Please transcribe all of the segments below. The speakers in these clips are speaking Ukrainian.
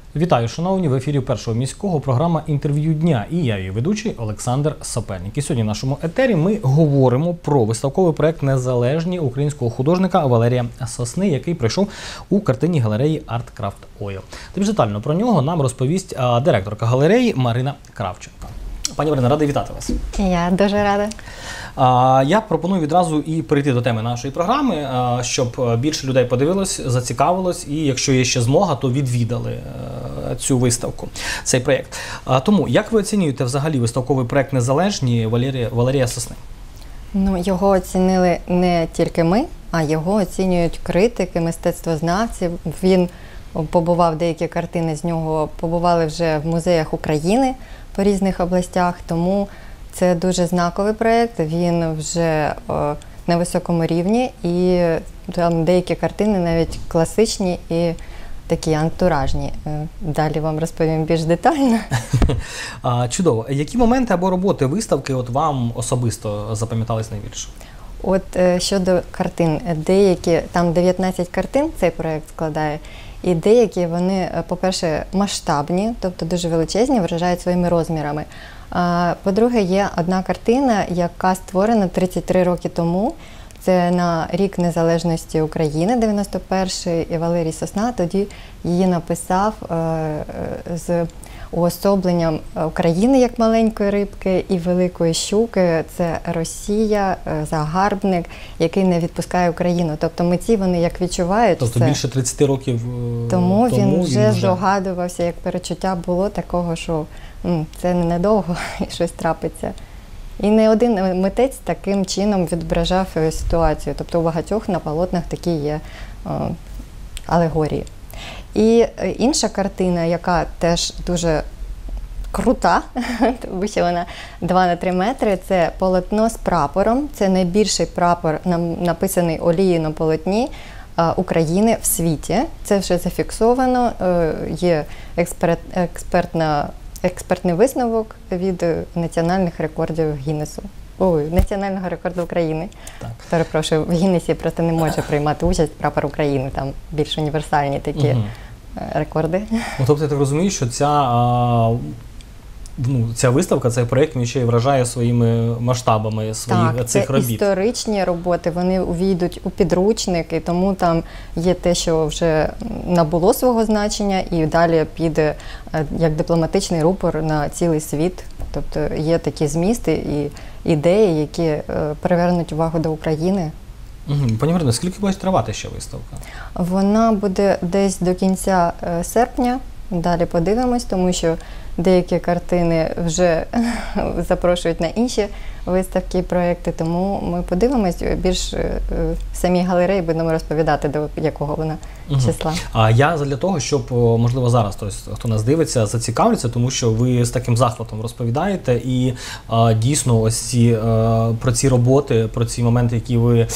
Вітаю, шановні! В ефірі Першого міського програма «Інтерв'ю дня». І я, її ведучий Олександр Сапельник. І сьогодні в нашому етері ми говоримо про виставковий проект «Незалежні» українського художника Валерія Сосни, який прийшов у картинній галереї Art Craft Oil. Та більш детально про нього нам розповість директорка галереї Марина Кравченко. Пані Марина, радий вітати вас. Я дуже рада. Я пропоную відразу і перейти до теми нашої програми, щоб більше людей подивилось, зацікавилось і, якщо є ще змога, то відвідали цю виставку, цей проєкт. Тому, як ви оцінюєте взагалі виставковий проєкт «Незалежні» Валерія Сосни? Його оцінили не тільки ми, а його оцінюють критики, мистецтвознавці. Він побував, деякі картини з нього побували вже в музеях України по різних областях, тому це дуже знаковий проєкт, він вже на високому рівні, і там деякі картини навіть класичні і такі антуражні. Далі вам розповім більш детально. Чудово. Які моменти або роботи виставки вам особисто запам'ятались найбільше? Щодо картин, деякі, там 19 картин цей проєкт складає, і деякі вони, по-перше, масштабні, тобто дуже величезні, вражають своїми розмірами. По-друге, є одна картина, яка створена 33 роки тому. Це на рік незалежності України, 91-й, і Валерій Сосна тоді її написав з уособленням України як маленької рибки і великої щуки. Це Росія, загарбник, який не відпускає Україну. Тобто митці, вони як відчувають Тобто це. Більше 30 років тому він вже здогадувався, як перечуття було такого, що це ненадовго і щось трапиться. І не один митець таким чином відображав ситуацію. Тобто у багатьох на полотнах такі є алегорії. І інша картина, яка теж дуже крута, тому що вона 2 на 3 метри, це полотно з прапором. Це найбільший прапор, написаний олією на полотні України в світі. Це вже зафіксовано, є експертний висновок від національних рекордів Гіннесу. Національного рекорду України. Так. Перепрошую, в Гіннесі просто не може приймати участь прапор України, там більш універсальні такі рекорди. Тобто я так розумію, що ця виставка, цей проєкт, він ще й вражає своїми масштабами цих робіт. Так, це історичні роботи, вони увійдуть у підручник, і тому там є те, що вже набуло свого значення, і далі піде як дипломатичний рупор на цілий світ. Тобто є такі змісти і ідеї, які привернуть увагу до України. Пані Марино, скільки буде тривати ще виставка? Вона буде десь до кінця серпня. Далі подивимось, тому що деякі картини вже запрошують на інші виставки і проєкти, тому ми подивимось, більш самій галереї будемо розповідати, до якого вона числа. Я для того, щоб, можливо, зараз хто нас дивиться, зацікавиться, тому що ви з таким захватом розповідаєте, і дійсно ось про ці роботи, про ці моменти, які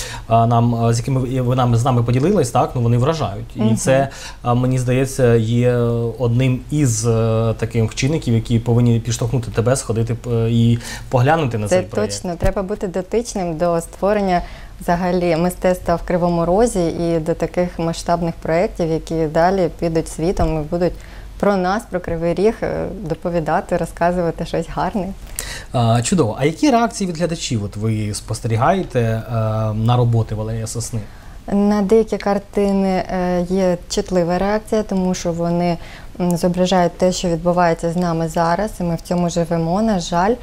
з якими ви з нами поділились, вони вражають. І це, мені здається, є одним із таких чинників, які повинні підштовхнути тебе, сходити і поглянути на цей проєкт. Це точно. Треба бути дотичним до створення взагалі мистецтва в Кривому Розі і до таких масштабних проєктів, які далі підуть світом і будуть про нас, про Кривий Ріг доповідати, розказувати щось гарне. Чудово. А які реакції від глядачів ви спостерігаєте на роботи Валерія Сосни? На деякі картини є чутлива реакція, тому що вони зображають те, що відбувається з нами зараз, і ми в цьому живемо, на жаль.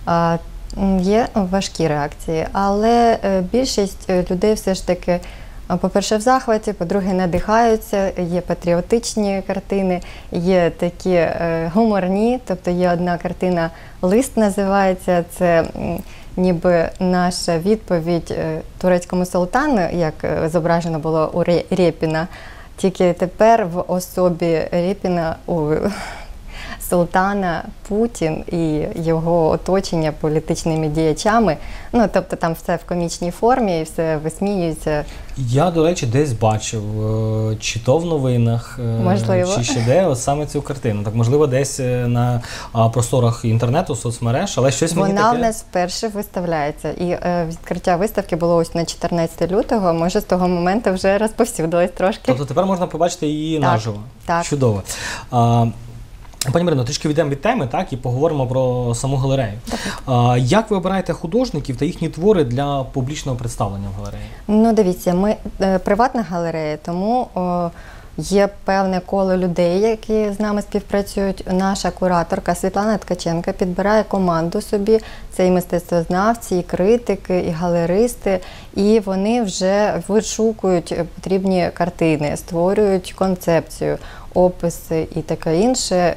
Є важкі реакції, але більшість людей все ж таки, по-перше, в захваті, по-друге, надихаються, є патріотичні картини, є такі гуморні, тобто є одна картина «Лист» називається, це ніби наша відповідь турецькому султану, як зображено було у Рєпіна, тільки тепер в особі Рєпіна султана Путін і його оточення політичними діячами. Тобто там все в комічній формі і все висміюється. Я, до речі, десь бачив, чи то в новинах, чи ще де, саме цю картину. Так, можливо, десь на просторах інтернету, соцмереж, але щось мені таке... Вона в нас вперше виставляється. І відкриття виставки було ось на 14 лютого, може з того моменту вже розповсюдилось трошки. Тобто тепер можна побачити її наживо. Так. Чудово. Пані Марино, трішки відійдемо від теми, так, і поговоримо про саму галерею. Як ви обираєте художників та їхні твори для публічного представлення в галереї? Ну, дивіться, ми приватна галерея, тому є певне коло людей, які з нами співпрацюють. Наша кураторка Світлана Ткаченка підбирає команду собі. Це і мистецтвознавці, і критики, і галеристи. І вони вже вишукують потрібні картини, створюють концепцію, описи і таке інше,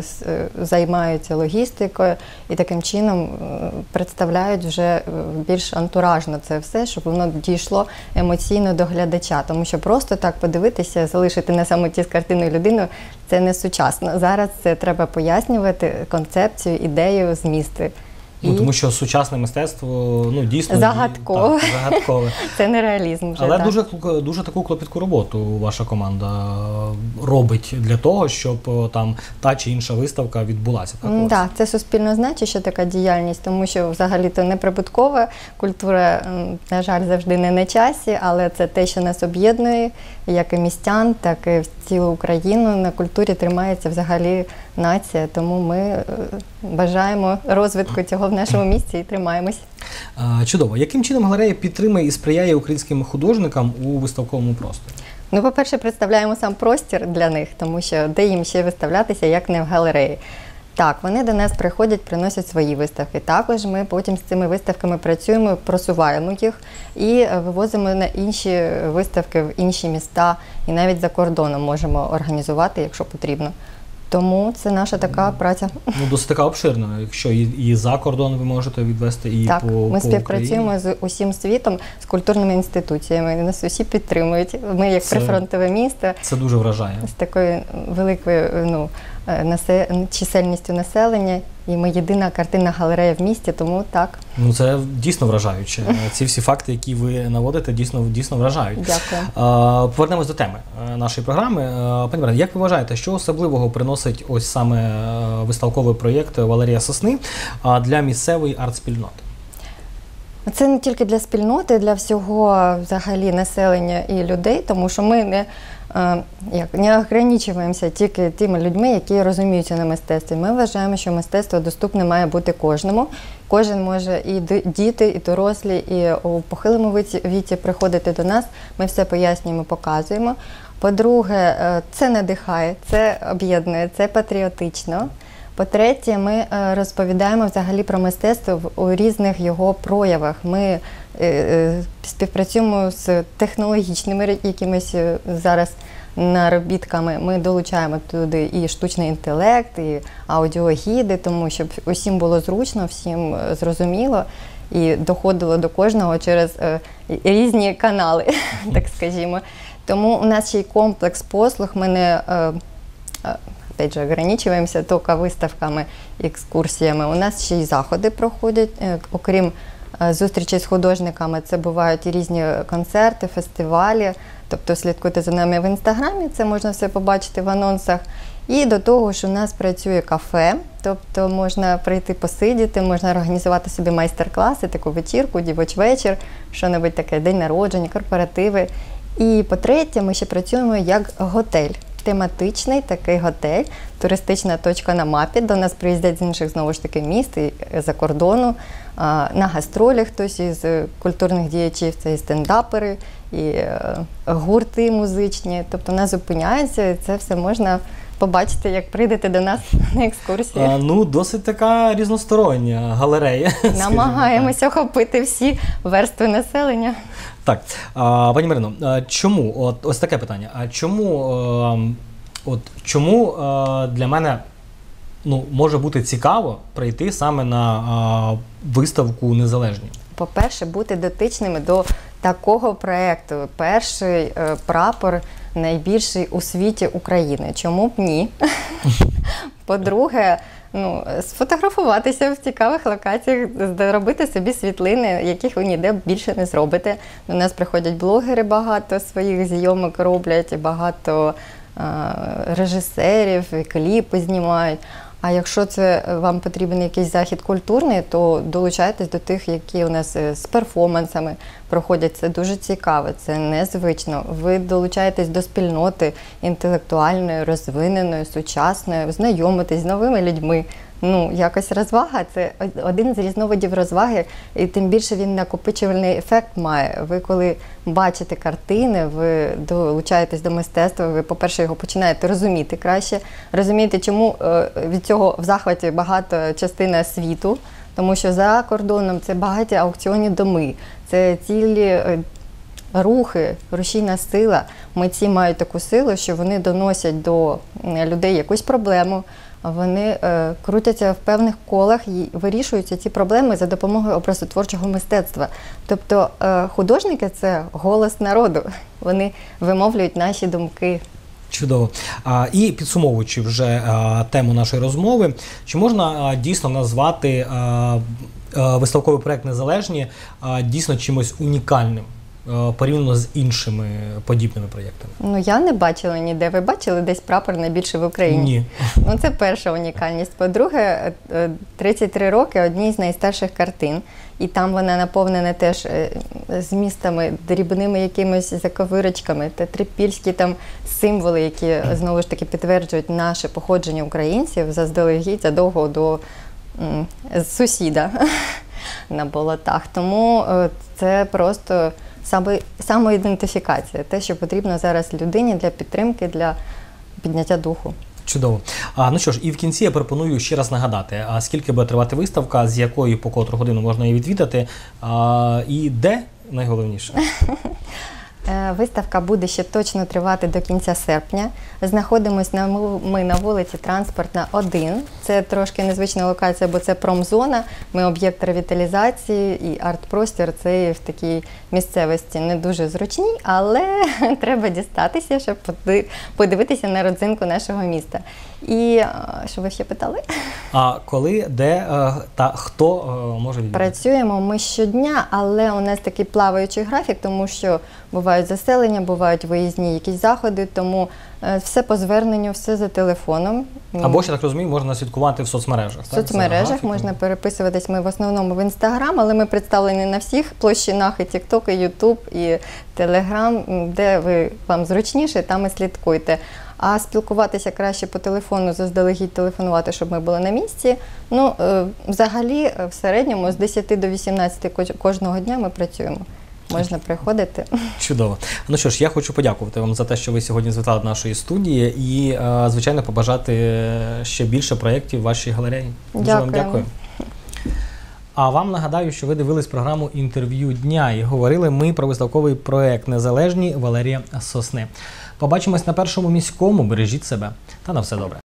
займаються логістикою і таким чином представляють вже більш антуражно це все, щоб воно дійшло емоційно до глядача. Тому що просто так подивитися, залишити на самоті з картиною людину – це не сучасно. Зараз це треба пояснювати концепцію, ідею, змісти. Ну, тому що сучасне мистецтво, ну, дійсно загадкове. Загадкове. Це не реалізм вже. Але так. дуже таку клопітку роботу ваша команда робить для того, щоб там та чи інша виставка відбулася. Так, це суспільно значуща така діяльність, тому що взагалі-то неприбуткова культура, на жаль, завжди не на часі, але це те, що нас об'єднує, як і містян, так і цілу Україну. На культурі тримається взагалі нація, тому ми бажаємо розвитку цього в нашому місті і тримаємось. Чудово. Яким чином галерея підтримує і сприяє українським художникам у виставковому просторі? Ну, по-перше, представляємо сам простір для них, тому що де їм ще виставлятися, як не в галереї. Так, вони до нас приходять, приносять свої виставки. Також ми потім з цими виставками працюємо, просуваємо їх і вивозимо на інші виставки в інші міста. І навіть за кордоном можемо організувати, якщо потрібно. Тому це наша така праця. Ну, досить така обширна. Якщо і за кордон ви можете відвести, і так, по ми співпрацюємо Україні. з усім світом, з культурними інституціями. Нас усі підтримують. Ми як прифронтове місто. Це дуже вражає. З такою великою чисельністю населення. І ми єдина картинна галерея в місті, тому так. Ну, це дійсно вражаюче. Ці всі факти, які ви наводите, дійсно вражають. Дякую. Повернемось до теми нашої програми. Пані Марино, як ви вважаєте, що особливого приносить ось саме виставковий проєкт «Валерія Сосни» для місцевої арт-спільноти? Це не тільки для спільноти, для всього взагалі населення і людей, тому що ми не ограничуємося тільки тими людьми, які розуміються на мистецтві. Ми вважаємо, що мистецтво доступне має бути кожному. Кожен може, і діти, і дорослі, і у похилому віці приходити до нас. Ми все пояснюємо, показуємо. По-друге, це надихає, це об'єднує, це патріотично. По-третє, ми розповідаємо взагалі про мистецтво у різних його проявах. Ми співпрацюємо з технологічними якимись зараз наробітками. Ми долучаємо туди і штучний інтелект, і аудіогіди, тому щоб усім було зручно, всім зрозуміло і доходило до кожного через різні канали, так скажімо. Тому у нас ще й комплекс послуг. Ми не опять же, ограничиваемся тільки виставками, екскурсіями. У нас ще й заходи проходять, окрім зустрічей з художниками, це бувають і різні концерти, фестивалі. Тобто слідкуйте за нами в Інстаграмі, це можна все побачити в анонсах. І до того ж у нас працює кафе, тобто можна прийти посидіти, можна організувати собі майстер-класи, таку вечірку, дівоч вечір, що-небудь таке, день народження, корпоративи. І по-третє, ми ще працюємо як готель. Тематичний такий готель, туристична точка на мапі. До нас приїздять з інших, знову ж таки, міст і за кордону. На гастролі хтось із культурних діячів, це і стендапери, і гурти музичні. Тобто нас зупиняються, і це все можна побачити, як прийдете до нас на екскурсію. Ну, досить така різностороння галерея. Намагаємося охопити всі верстви населення. Так, пані Марино, чому, ось таке питання, чому для мене може бути цікаво прийти саме на виставку «Незалежні»? По-перше, бути дотичними до такого проєкту. Перший прапор найбільший у світі України. Чому б ні? По-друге, сфотографуватися в цікавих локаціях, робити собі світлини, яких ви ніде більше не зробите. До нас приходять блогери, багато своїх зйомок роблять, багато режисерів, кліпи знімають. А якщо це вам потрібен якийсь захід культурний, то долучайтесь до тих, які у нас з перформансами проходять. Це дуже цікаво, це незвично. Ви долучаєтесь до спільноти інтелектуальної, розвиненої, сучасної, знайомитесь з новими людьми. Ну, якось розвага – це один з різновидів розваги, і тим більше він накопичувальний ефект має. Ви коли бачите картини, ви долучаєтесь до мистецтва, ви, по-перше, його починаєте розуміти краще, розумієте, чому від цього в захваті багато частина світу, тому що за кордоном це багаті аукціонні доми, це цілі рухи, рушійна сила. Митці мають таку силу, що вони доносять до людей якусь проблему, вони крутяться в певних колах і вирішуються ці проблеми за допомогою образотворчого мистецтва. Тобто художники – це голос народу, вони вимовлюють наші думки. Чудово. І підсумовуючи вже тему нашої розмови, чи можна дійсно назвати виставковий проєкт «Незалежні» дійсно чимось унікальним? Порівняно з іншими подібними проєктами? Ну, я не бачила ніде. Ви бачили десь прапор найбільше в Україні? Ні. Ну, це перша унікальність. По-друге, 33 роки – одні з найстарших картин. І там вона наповнена теж змістами, дрібними якимись заковирочками, та трипільські там символи, які, знову ж таки, підтверджують наше походження українців заздалегідь, задовго до сусіда на болотах. Тому це просто самоідентифікація, те, що потрібно зараз людині для підтримки, для підняття духу. Чудово. Ну що ж, і в кінці я пропоную ще раз нагадати, скільки буде тривати виставка, з якої по котру годину можна її відвідати, і де найголовніше? Виставка буде ще точно тривати до кінця серпня. Знаходимося ми на вулиці Транспортна, 1. Це трошки незвична локація, бо це промзона. Ми об'єкт ревіталізації і арт-простір. Це в такій місцевості не дуже зручній, але треба дістатися, щоб подивитися на родзинку нашого міста. І що ви ще питали? А коли, де та хто може відвідати? Працюємо ми щодня, але у нас такий плаваючий графік, тому що бувають заселення, бувають виїзні якісь заходи, тому все по зверненню, все за телефоном. Або, ще так розумію, можна слідкувати в соцмережах. В соцмережах можна переписуватись. Ми в основному в Інстаграм, але ми представлені на всіх площинах, і Тік-Ток, і Ютуб, і Телеграм, де вам зручніше, там і слідкуйте. А спілкуватися краще по телефону, заздалегідь телефонувати, щоб ми були на місці. Ну, взагалі, в середньому з 10 до 18 кожного дня ми працюємо. Можна приходити. Чудово. Ну що ж, я хочу подякувати вам за те, що ви сьогодні завітали до нашої студії і, звичайно, побажати ще більше проєктів в вашій галереї. Дуже вам дякую. А вам нагадаю, що ви дивились програму «Інтерв'ю дня» і говорили ми про виставковий проєкт «Незалежні» Валерія Сосни. Побачимось на Першому міському. Бережіть себе та на все добре.